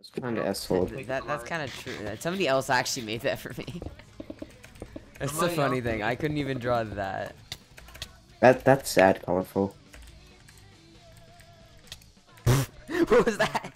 It's kind of asshole. That's kind of true. Somebody else actually made that for me. That's the funny thing. I couldn't even draw that. That's sad, colorful. What was that?